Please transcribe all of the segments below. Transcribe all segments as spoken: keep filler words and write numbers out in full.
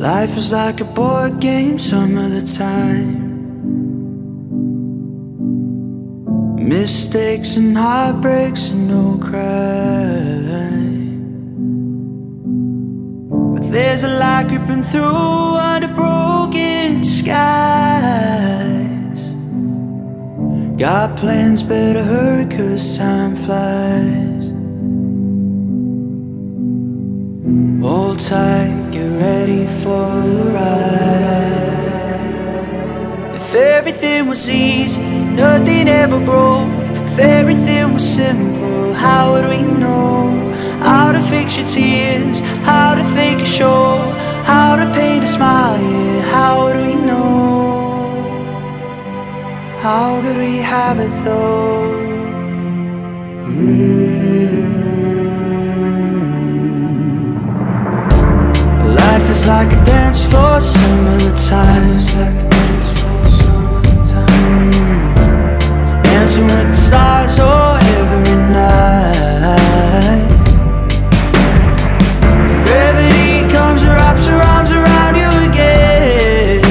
Life is like a board game some of the time. Mistakes and heartbreaks and no crime. But there's a light creeping through under broken skies. Got plans, better hurry 'cause time flies. Hold tight, get ready for the ride. If everything was easy, nothing ever broke. If everything was simple, how would we know? How to fix your tears, how to fake a show, how to paint a smile, yeah, how would we know? How could we have it though? Mm. Life is like a dance floor some of the times. Mm. Dancing with the stars, oh, every night. Gravity comes and wraps her arms around you again.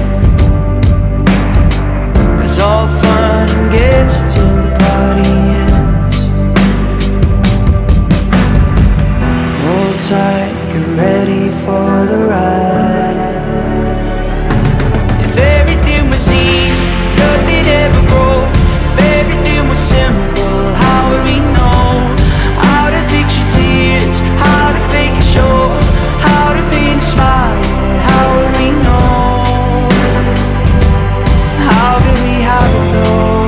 It's all fun and games until the party ends. Hold tight, get ready for the ride. If everything was easy, nothing ever broke. If everything was simple, how would we know? How to fix your tears, how to fake a show, how to paint a smile, yeah, how would we know? How could we have it though?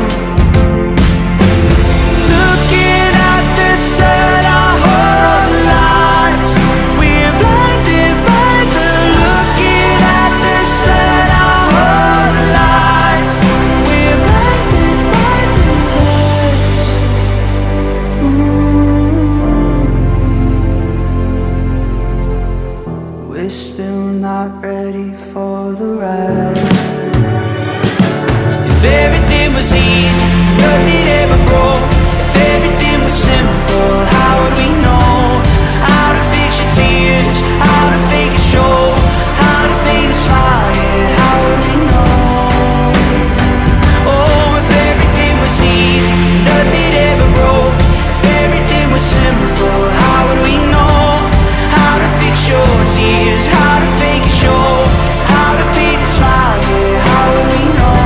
Looking at the sun our whole lives, we're blinded by the looking at the sun our whole lives, we're blinded by the lights. Ooh. We're still not ready for the ride. If everything was easy, nothing ever broke. If everything was simple, how would we know? How to fix your tears, how to fake a show, how to paint a smile, yeah, how would we know? Oh, if everything was easy, nothing ever broke. If everything was simple, how would we know? How to fix your tears, how to fake a show, how to paint a smile, yeah, how would we know?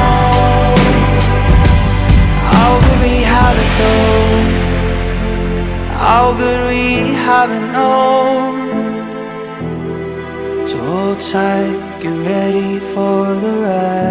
How could we have it though? How could we have it known? So hold tight, get ready for the ride.